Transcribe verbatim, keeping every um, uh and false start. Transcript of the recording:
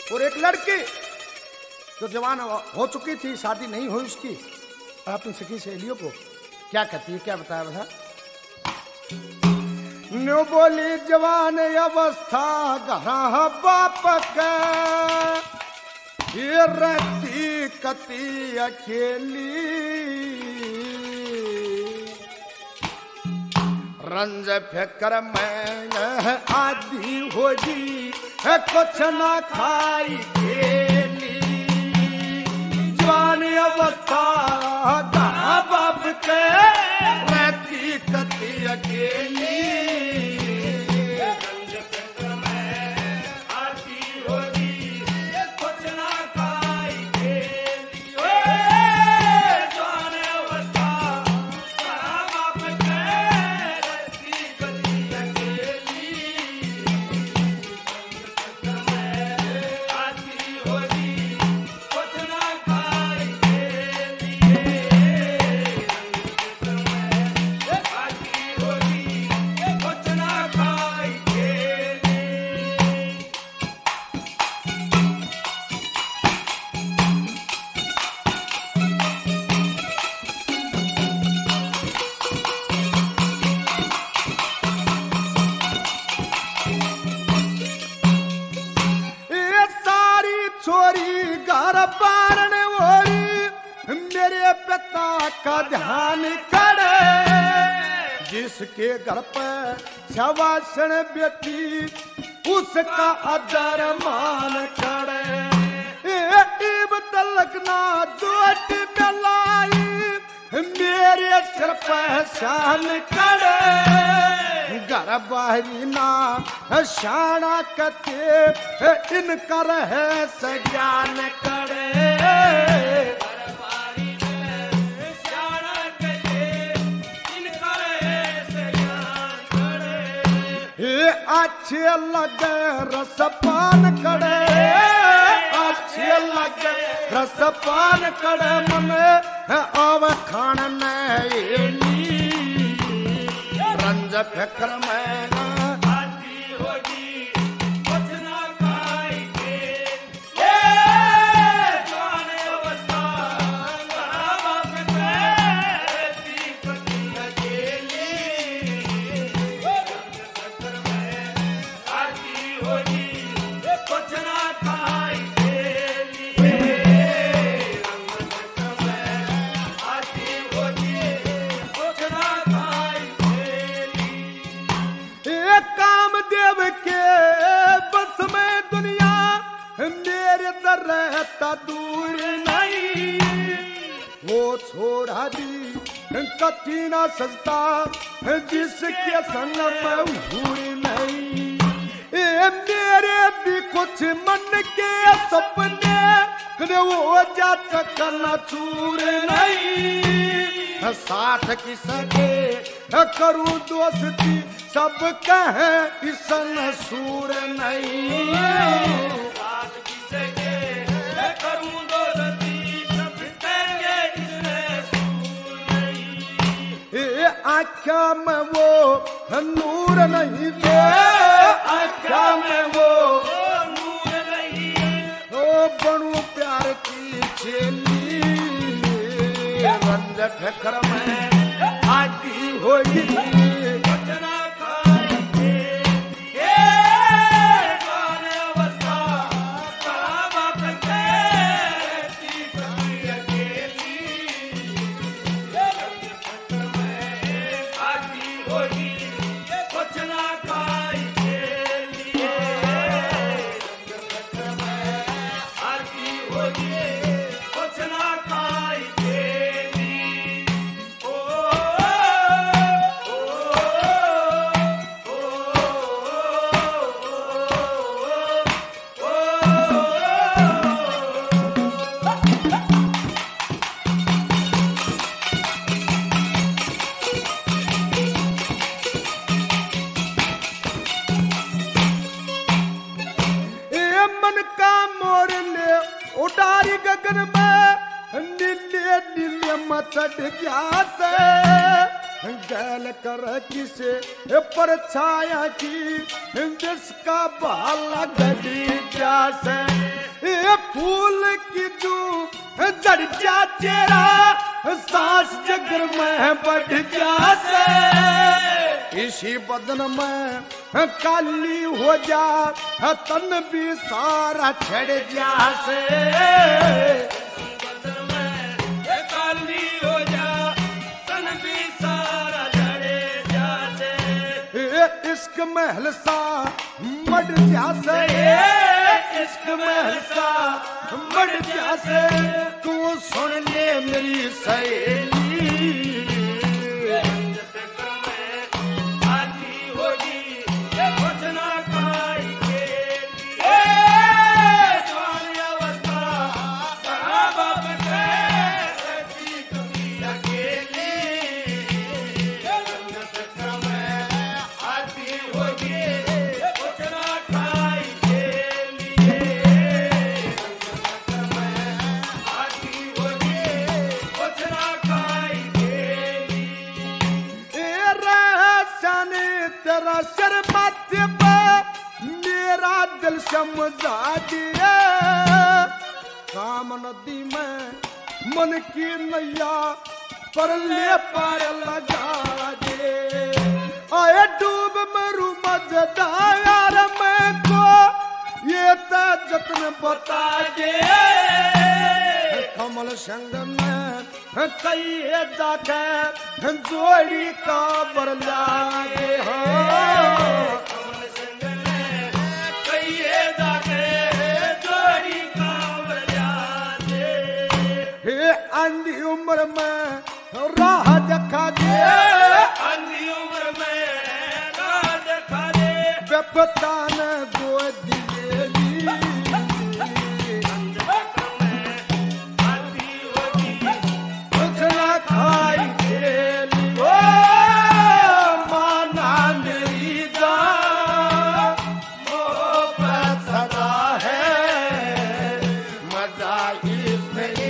और एक लड़की जो जवान हो चुकी थी, शादी नहीं हुई उसकी, अपनी सखी सहेलियों को क्या कहती है, क्या बताया बता। न्यू बोली जवान अवस्था घरा बाप का, ये रहती कती अकेली, रंज फेकर मैं आदि होगी कुछ ना खाई खेली, जवान अवस्था घरा बाप के रहती कती अकेली, का ध्यान करे, जिसके घर पर शवासन बेटी उसका आदर मान करे, इब तलक ना जोट बेलाई मेरे सिर पर शान करे, घर बाहरी ना शाना कते इनका रहे सज्ञान करे, अच्छे लगे रसपान करे, अच्छे लगे रसपान करे, मन आव खान नहीं रंज फेकर में रहता दूर नहीं, वो छोड़ा दी कति ना सजता जिसके संग में भूल नहीं, ए मेरे भी कुछ मन के सपने वो जात करना चूर नहीं, साथ की सके करूं दोस्ती सब कहे इसन सूर नहीं, आख्या में वो नूर नहीं थे, आख्या में वो नूर नहीं, ओ बनू प्यार की चेली रंज फेकर में आती होगी उडारी गगन में नीले नीले मचट गया से, गैल कर किसे पर छाया की जिसका बाल गदी क्या से, फूल की जू जड़ जा तेरा सांस जगर में बढ़ जा से इसी बदन में काली हो जा तन भी सारा छड़ जा से बदन में काली हो जा तन भी सारा छड़ जा से इश्क महल सा मड जा से इश्क महल सा मड जा से तू सुन ले मेरी सहेली तेरा शर्मत पे मेरा दिल समझा दिया काम नदी में मन की नैया पर ले पार लगा दे आए डूब मरू मजदार मैं को ये तो जतन बता दे कमल संग में कई जाके जोड़ी का बरला दे कमल संग में कई जाके जोड़ी का बरला दे हे आंधी उम्र में राह दिखा दे आंधी उम्र में राह दिखा दे बेपतान गोद इसमें